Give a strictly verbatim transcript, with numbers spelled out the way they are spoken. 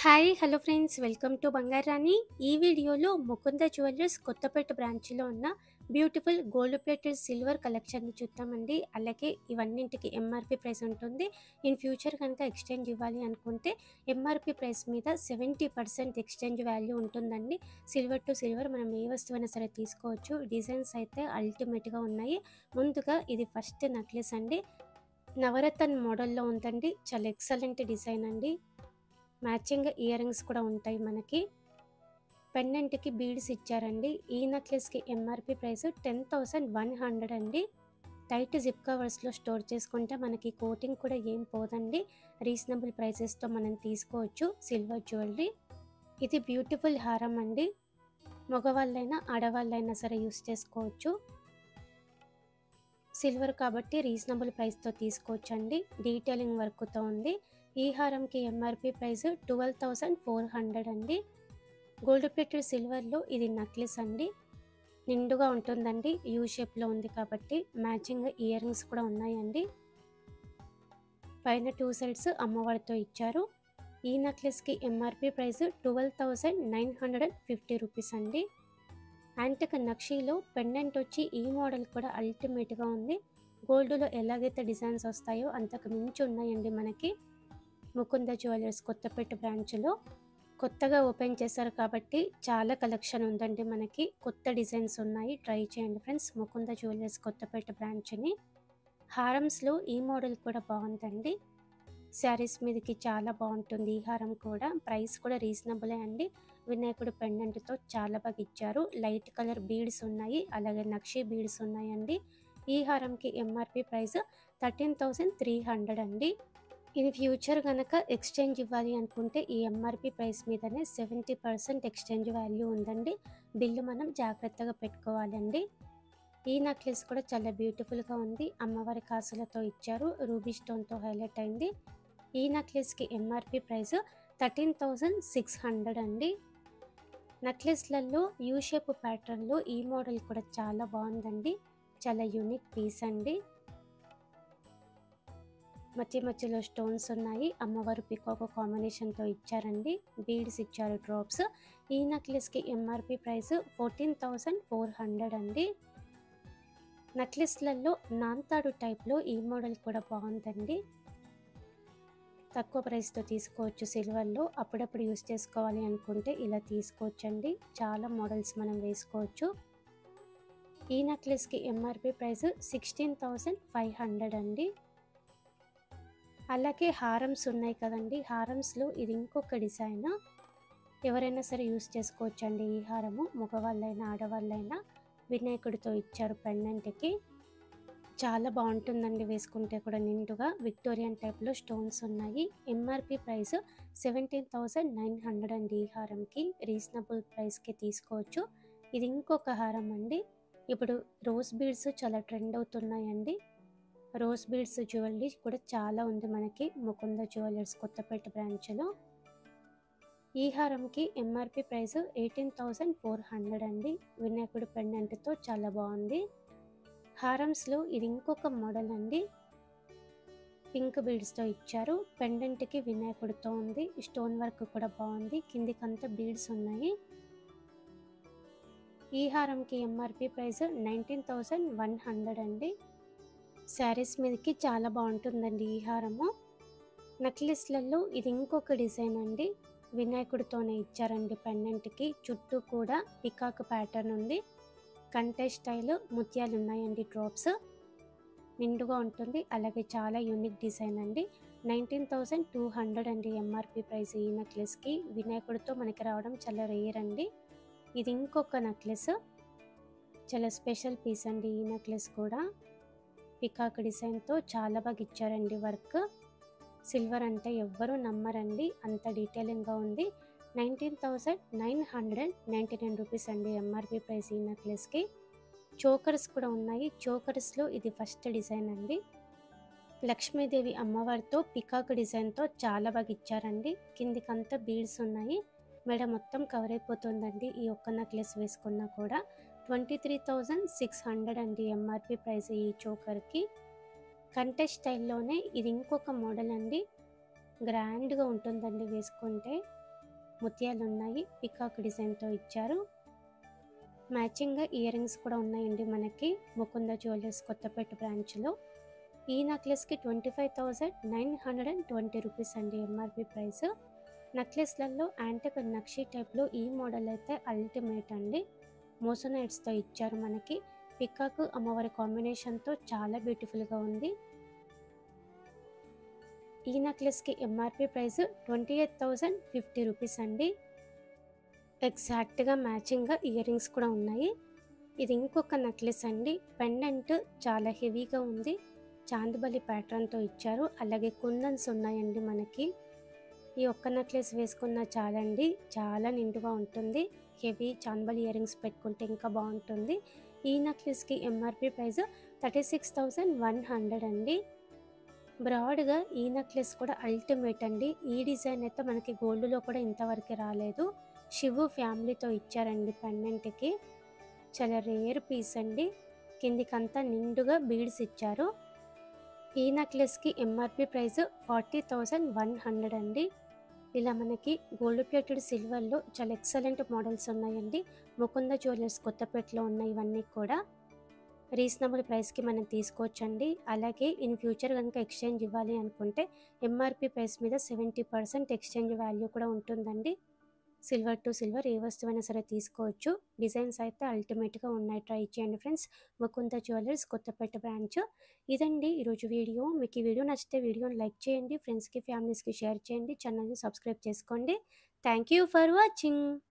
Hi hello friends welcome to Bangarani. ఈ వీడియోలో Mukunda jewellers Kothapeta బ్రాంచ్లో ఉన్న బ్యూటిఫుల్ గోల్డ్ ప్లేటెడ్ సిల్వర్ కలెక్షన్ని చూద్దామండి. అలాగే ఇవన్నింటికి ఎంఆర్పి ప్రైస్ ఉంటుంది. ఇన్ ఫ్యూచర్ కనుక ఎక్స్చేంజ్ ఇవ్వాలి అనుకుంటే ఎంఆర్పి ప్రైస్ మీద సెవెంటీ పర్సెంట్ ఎక్స్చేంజ్ వాల్యూ ఉంటుందండి. సిల్వర్ టు సిల్వర్ మనం ఏ వస్తువైనా సరే తీసుకోవచ్చు. డిజైన్స్ అయితే అల్టిమేట్గా ఉన్నాయి. ముందుగా ఇది ఫస్ట్ నెక్లెస్ అండి. నవరత్న మోడల్లో ఉందండి. చాలా ఎక్సలెంట్ డిజైన్ అండి. మ్యాచింగ్ ఇయర్ రింగ్స్ కూడా ఉంటాయి మనకి. పెండెంట్కి బీడ్స్ ఇచ్చారండి. ఈ నెక్లెస్కి MRP price ten thousand one hundred అండి. టైట్ జిప్ కవర్స్లో స్టోర్ చేసుకుంటే మనకి కోటింగ్ కూడా ఏం పోదండి. రీజనబుల్ ప్రైసెస్తో మనం తీసుకోవచ్చు సిల్వర్ జ్యువెలరీ. ఇది బ్యూటిఫుల్ హారం అండి. మగవాళ్ళైనా ఆడవాళ్ళైనా సరే యూస్ చేసుకోవచ్చు. సిల్వర్ కాబట్టి రీజనబుల్ ప్రైస్తో తీసుకోవచ్చు అండి. డీటెయిలింగ్ వర్క్తో ఉంది. ఈ హారంకి MRP price twelve thousand four hundred అండి. గోల్డ్ ప్లేటెడ్ సిల్వర్లో ఇది నెక్లెస్ అండి. నిండుగా ఉంటుందండి. యూ షేప్లో ఉంది కాబట్టి మ్యాచింగ్ ఇయర్ రింగ్స్ కూడా ఉన్నాయండి. పైన టూ సైడ్స్ అమ్మవారితో ఇచ్చారు. ఈ నెక్లెస్కి MRP price twelve thousand nine hundred and fifty rupees అండి. యాంటిక్ నక్షీలో పెండెంట్ వచ్చి ఈ మోడల్ కూడా అల్టిమేట్గా ఉంది. గోల్డ్లో ఎలాగైతే డిజైన్స్ వస్తాయో అంతకు మించి ఉన్నాయండి మనకి. ముకుంద జ్యువెలర్స్ కొత్తపేట బ్రాంచ్లో కొత్తగా ఓపెన్ చేశారు కాబట్టి చాలా కలెక్షన్ ఉందండి మనకి. కొత్త డిజైన్స్ ఉన్నాయి. ట్రై చేయండి ఫ్రెండ్స్ ముకుంద జ్యువెలర్స్ కొత్తపేట బ్రాంచ్ని. హారమ్స్లో ఈ మోడల్ కూడా బాగుందండి. శారీస్ మీదకి చాలా బాగుంటుంది ఈ హారం కూడా. ప్రైస్ కూడా రీజనబులే అండి. వినాయకుడు పెండెంట్తో చాలా బాగా ఇచ్చారు. లైట్ కలర్ బీడ్స్ ఉన్నాయి. అలాగే నక్షీ బీడ్స్ ఉన్నాయండి. ఈ హారంకి MRP price thirteen thousand three hundred అండి. ఇన్ ఫ్యూచర్ కనుక ఎక్స్చేంజ్ ఇవ్వాలి అనుకుంటే ఈ ఎంఆర్పి ప్రైస్ మీదనే సెవెంటీ పర్సెంట్ ఎక్స్చేంజ్ వాల్యూ ఉందండి. బిల్లు మనం జాగ్రత్తగా పెట్టుకోవాలండి. ఈ నెక్లెస్ కూడా చాలా బ్యూటిఫుల్గా ఉంది. అమ్మవారి కాసులతో ఇచ్చారు. రూబీ స్టోన్తో హైలైట్ అయింది. ఈ నెక్లెస్కి MRP price thirteen thousand six hundred అండి. నెక్లెస్లలో యూ షేప్ ప్యాటర్న్లో ఈ మోడల్ కూడా చాలా బాగుందండి. చాలా యూనిక్ పీస్ అండి. మధ్య మధ్యలో స్టోన్స్ ఉన్నాయి. అమ్మవారు పికాక్ కాంబినేషన్తో ఇచ్చారండి. బీడ్స్ ఇచ్చారు డ్రాప్స్. ఈ నెక్లెస్కి MRP price fourteen thousand four hundred అండి. నెక్లెస్లలో నాంతాడు టైప్లో ఈ మోడల్ కూడా బాగుందండి. తక్కువ ప్రైస్తో తీసుకోవచ్చు సిల్వర్లో. అప్పుడప్పుడు యూస్ చేసుకోవాలి అనుకుంటే ఇలా తీసుకోవచ్చండి. చాలా మోడల్స్ మనం వేసుకోవచ్చు. ఈ నెక్లెస్కి MRP price sixteen thousand five hundred అండి. అలాగే హారమ్స్ ఉన్నాయి కదండి. హారమ్స్లో ఇది ఇంకొక డిజైన్. ఎవరైనా సరే యూస్ చేసుకోవచ్చండి ఈ హారము. మగవాళ్ళైనా ఆడవాళ్ళైనా. వినాయకుడితో ఇచ్చారు పెండెంట్కి. చాలా బాగుంటుందండి వేసుకుంటే కూడా నిండుగా. విక్టోరియన్ టైప్లో స్టోన్స్ ఉన్నాయి. MRP price seventeen thousand nine hundred అండి. ఈ హారంకి రీజనబుల్ ప్రైస్కి తీసుకోవచ్చు. ఇది ఇంకొక హారం అండి. ఇప్పుడు రోజ్ బీడ్స్ చాలా ట్రెండ్ అవుతున్నాయండి. రోజ్ బీడ్స్ జ్యువెలరీ కూడా చాలా ఉంది మనకి ముకుంద జ్యువెలర్స్ కొత్తపేట బ్రాంచ్లో. ఈ హారంకి MRP price eighteen thousand four hundred అండి. వినాయకుడు పెండెంట్తో చాలా బాగుంది. హారమ్స్లో ఇది ఇంకొక మోడల్ అండి. పింక్ బీడ్స్తో ఇచ్చారు. పెండెంట్కి వినాయకుడితో ఉంది. స్టోన్ వర్క్ కూడా బాగుంది. కిందికంతా బీడ్స్ ఉన్నాయి. ఈ హారంకి MRP price nineteen thousand one hundred అండి. శారీస్ మీదకి చాలా బాగుంటుందండి ఈ హారము. నెక్లెస్లలో ఇది ఇంకొక డిజైన్ అండి. వినాయకుడితోనే ఇచ్చారండి పెండెంట్కి. చుట్టూ కూడా పికాక్ ప్యాటర్న్ ఉంది. కంటే స్టైల్ ముత్యాలు ఉన్నాయండి డ్రాప్స్. నిండుగా ఉంటుంది. అలాగే చాలా యూనిక్ డిజైన్ అండి. నైన్టీన్ థౌజండ్ టూ హండ్రెడ్ అండి ఎంఆర్పి ప్రైస్ ఈ నెక్లెస్కి. వినాయకుడితో మనకి రావడం చాలా రేర్ అండి. ఇది ఇంకొక నెక్లెస్. చాలా స్పెషల్ పీస్ అండి ఈ నెక్లెస్ కూడా. పికాక్ డిజైన్తో చాలా బాగా ఇచ్చారండి వర్క్. సిల్వర్ అంటే ఎవ్వరూ నమ్మరండి. అంత డీటెయిలింగ్గా ఉంది. Nineteen thousand nine hundred and ninety nine rupees అండి ఎంఆర్పి ప్రైస్ ఈ నెక్లెస్కి. చోకర్స్ కూడా ఉన్నాయి. చోకర్స్లో ఇది ఫస్ట్ డిజైన్ అండి. లక్ష్మీదేవి అమ్మవారితో పికాక్ డిజైన్తో చాలా బాగా ఇచ్చారండి. కిందికంతా బీడ్స్ ఉన్నాయి. మెడ మొత్తం కవర్ అయిపోతుందండి ఈ ఒక్క నెక్లెస్ వేసుకున్నా కూడా. Twenty three thousand six hundred అండి ఎంఆర్పి ప్రైస్ ఈ చోకర్కి. కంటే స్టైల్లోనే ఇది ఇంకొక మోడల్ అండి. గ్రాండ్గా ఉంటుందండి వేసుకుంటే. ముత్యాలు ఉన్నాయి, పికాక్ డిజైన్తో ఇచ్చారు. మ్యాచింగ్గా ఇయర్ రింగ్స్ కూడా ఉన్నాయండి మనకి ముకుంద జ్యువెలర్స్ కొత్తపేట బ్రాంచ్లో. ఈ నెక్లెస్కి twenty five thousand nine hundred and twenty rupees అండి ఎంఆర్పి ప్రైస్. నెక్లెస్లలో యాంటిక్ నక్షి టైప్లో ఈ మోడల్ అయితే అల్టిమేట్ అండి. మోసనైట్స్తో ఇచ్చారు మనకి. పికాక్ అమ్మవారి కాంబినేషన్తో చాలా బ్యూటిఫుల్గా ఉంది. ఈ నెక్లెస్కి MRP price twenty eight thousand fifty rupees అండి. ఎగ్జాక్ట్గా మ్యాచింగ్గా ఇయర్ రింగ్స్ కూడా ఉన్నాయి. ఇది ఇంకొక నెక్లెస్ అండి. పెండెంట్ చాలా హెవీగా ఉంది, చాందిబలి ప్యాటర్న్తో ఇచ్చారు. అలాగే కుందన్స్ ఉన్నాయండి మనకి. ఈ ఒక్క నెక్లెస్ వేసుకున్న చాలండి, చాలా నిండుగా ఉంటుంది. హెవీ చాందిబలి ఇయర్ రింగ్స్ పెట్టుకుంటే ఇంకా బాగుంటుంది. ఈ నెక్లెస్కి MRP price thirty six thousand one hundred అండి. బ్రాడ్గా ఈ నెక్లెస్ కూడా అల్టిమేట్ అండి. ఈ డిజైన్ అయితే మనకి గోల్డ్లో కూడా ఇంతవరకు రాలేదు. శివు ఫ్యామిలీతో ఇచ్చారండి పెండెంట్కి. చాలా రేర్ పీస్ అండి. కిందికంతా నిండుగా బీడ్స్ ఇచ్చారు. ఈ నెక్లెస్కి MRP price forty thousand one hundred అండి. ఇలా మనకి గోల్డ్ ప్లేటెడ్ సిల్వర్లో చాలా ఎక్సలెంట్ మోడల్స్ ఉన్నాయండి. ముకుంద జ్యువెలర్స్ కొత్తపేటలో ఉన్నాయి. ఇవన్నీ కూడా రీజనబుల్ ప్రైస్కి మనం తీసుకోవచ్చండి. అలాగే ఇన్ ఫ్యూచర్ కనుక ఎక్స్చేంజ్ ఇవ్వాలి అనుకుంటే ఎంఆర్పి ప్రైస్ మీద సెవెంటీ పర్సెంట్ ఎక్స్చేంజ్ వాల్యూ కూడా ఉంటుందండి. సిల్వర్ టు సిల్వర్ ఏ వస్తువైనా సరే తీసుకోవచ్చు. డిజైన్స్ అయితే అల్టిమేట్గా ఉన్నాయి, ట్రై చేయండి friends. Mukunda jewellers Kothapeta branch. ఇదండి ఈరోజు వీడియో. మీకు ఈ వీడియో నచ్చితే వీడియోని లైక్ చేయండి, ఫ్రెండ్స్కి ఫ్యామిలీస్కి షేర్ చేయండి, ఛానల్ని సబ్స్క్రైబ్ చేసుకోండి. Thank you for watching.